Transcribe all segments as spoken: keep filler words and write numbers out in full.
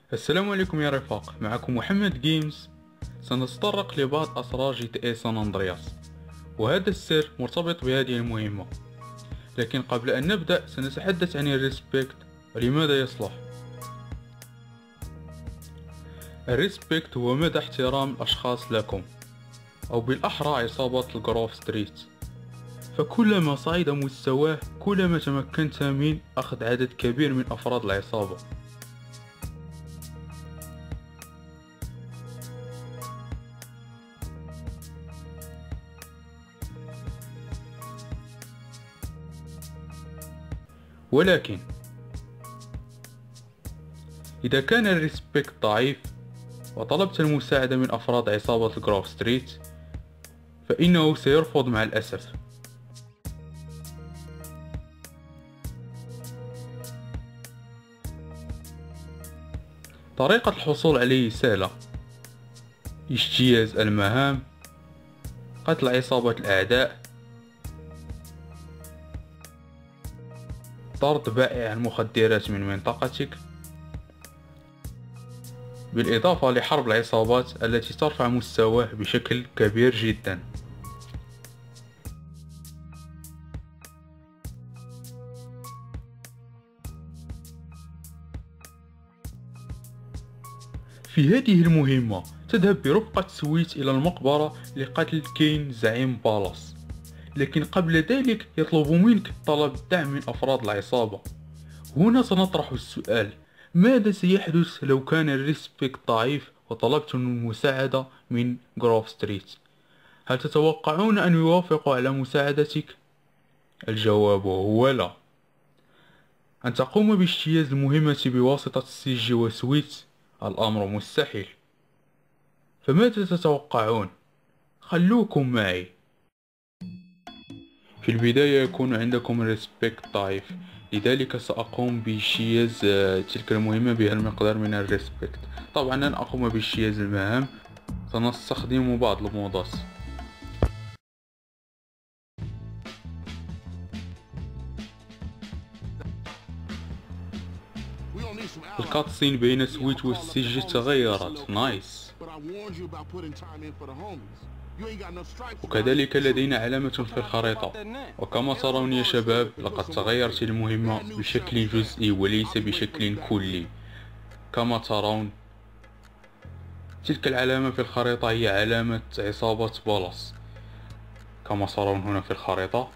السلام عليكم يا رفاق، معكم محمد جيمز. سنتطرق لبعض أسرار جي تي اي سان أندرياس، وهذا السر مرتبط بهذه المهمة. لكن قبل أن نبدأ سنتحدث عن الريسبكت ولماذا يصلح. الريسبكت هو مدى احترام الأشخاص لكم، أو بالأحرى عصابة الجروف ستريت. فكلما صعد مستواه كلما تمكنت من أخذ عدد كبير من أفراد العصابة. ولكن إذا كان الريسبكت ضعيف وطلبت المساعدة من أفراد عصابة الجروف ستريت فإنه سيرفض مع الأسف. طريقة الحصول عليه سهلة: اجتياز المهام، قتل عصابة الأعداء، طرد بائع المخدرات من منطقتك، بالإضافة لحرب العصابات التي ترفع مستواه بشكل كبير جدا. في هذه المهمة تذهب برفقة سويت إلى المقبرة لقتل كين زعيم بالاس، لكن قبل ذلك يطلب منك طلب دعم من أفراد العصابة. هنا سنطرح السؤال: ماذا سيحدث لو كان الريسبكت ضعيف وطلبت المساعدة من جروف ستريت؟ هل تتوقعون أن يوافقوا على مساعدتك؟ الجواب هو لا. أن تقوم باجتياز المهمة بواسطة سيجي وسويت الأمر مستحيل. فماذا تتوقعون؟ خلوكم معي. في البداية يكون عندكم الريسبكت ضعيف، لذلك سأقوم باجتياز تلك المهمة بها المقدار من الريسبكت. طبعا لن أقوم باجتياز المهام، سنستخدم بعض المودات. الكاتسين بين سويت والسجي تغيرت. نايس. وكذلك لدينا علامة في الخريطة، وكما ترون يا شباب لقد تغيرت المهمة بشكل جزئي وليس بشكل كلي. كما ترون تلك العلامة في الخريطة هي علامة عصابة بالاس، كما ترون هنا في الخريطة.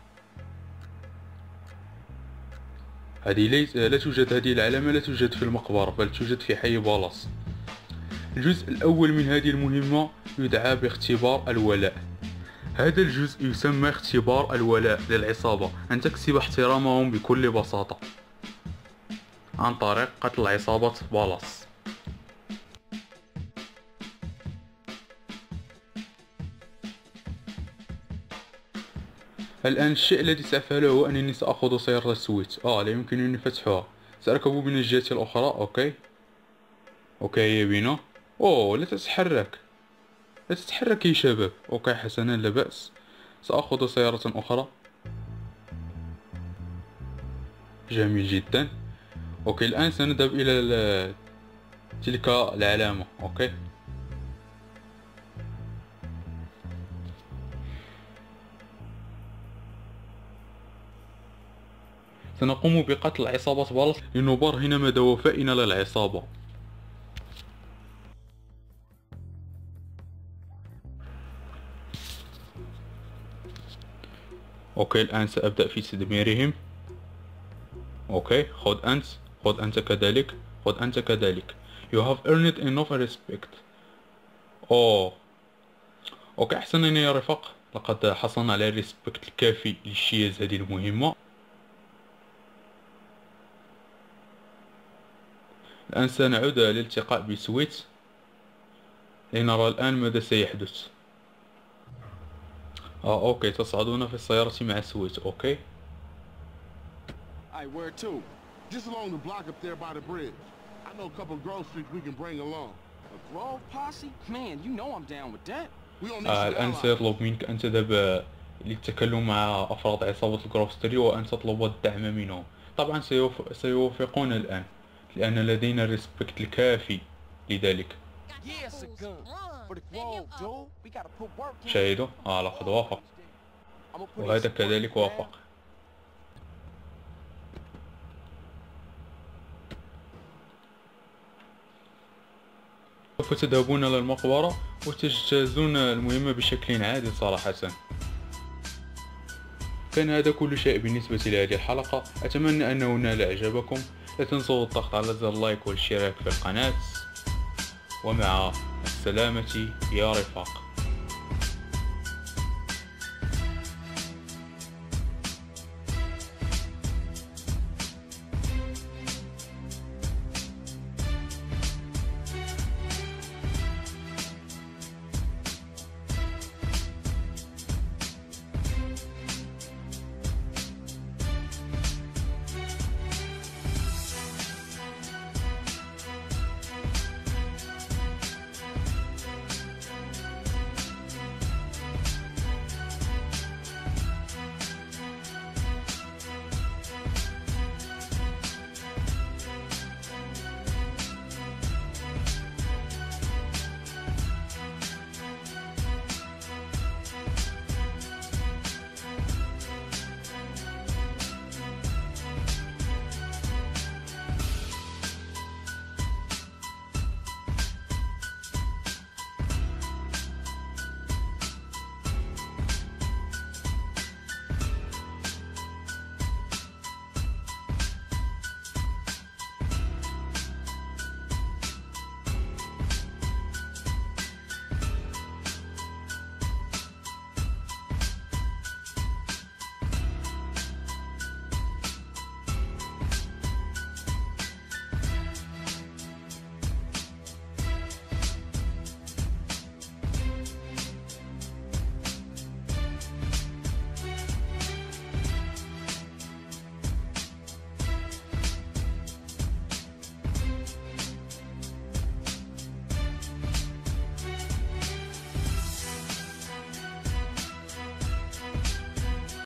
هذه ليس لا توجد هذه العلامة لا توجد في المقبرة، بل توجد في حي بالاس. الجزء الأول من هذه المهمة يدعى باختبار الولاء. هذا الجزء يسمى اختبار الولاء للعصابة، أن تكسب احترامهم بكل بساطة عن طريق قتل عصابة بالاس. الآن الشيء الذي سأفعله هو أنني سأخذ سيارة سويت. آه لا يمكنني فتحها، سأركب من الجهة الأخرى. أوكي أوكي هيا بنا. أوه لا تتحرك، لا تتحرك يا شباب. أوكي حسنا لا بأس، سأخذ سيارة أخرى. جميل جدا. أوكي الآن سنذهب إلى تلك العلامة. أوكي سنقوم بقتل عصابة بالاس لنبرهن مدى وفائنا للعصابة. اوكي الآن سأبدأ في تدميرهم. اوكي خذ أنت، خذ أنت كذلك، خذ أنت كذلك. You have earned enough respect. اوه اوكي حسنا يا رفاق، لقد حصلنا على الريسبكت الكافي لاجتياز هذه المهمة. الآن سنعود للالتقاء بسويت لنرى الآن ماذا سيحدث. اه اوكي تصعدون في السيارة مع سويت. اوكي Hey, where to? Just along the block up there by the bridge. I know a couple of Grove Streets we can bring along. A Grove posse? Man, you know I'm down with that. We don't need آه some الآن allies. سيطلب منك أن تذهب للتكلم مع أفراد عصابة الجروف ستريت وأن تطلب الدعم منهم. طبعا سيوف... سيوافقون الآن، لأن لدينا الريسبكت الكافي لذلك. Yeah, it's a gun. For the grove, dude. We gotta put work in. شاهدوا؟ آه لقد وافق، I'ma put in وهذا some work, كذلك man. وافق. سوف تذهبون إلى المقبرة وتجتازون المهمة بشكل عادل صراحة. كان هذا كل شيء بالنسبة لهذه الحلقة، أتمنى أنه نال إعجابكم. لا تنسوا الضغط على زر اللايك والاشتراك في القناة، ومع السلامة يا رفاق.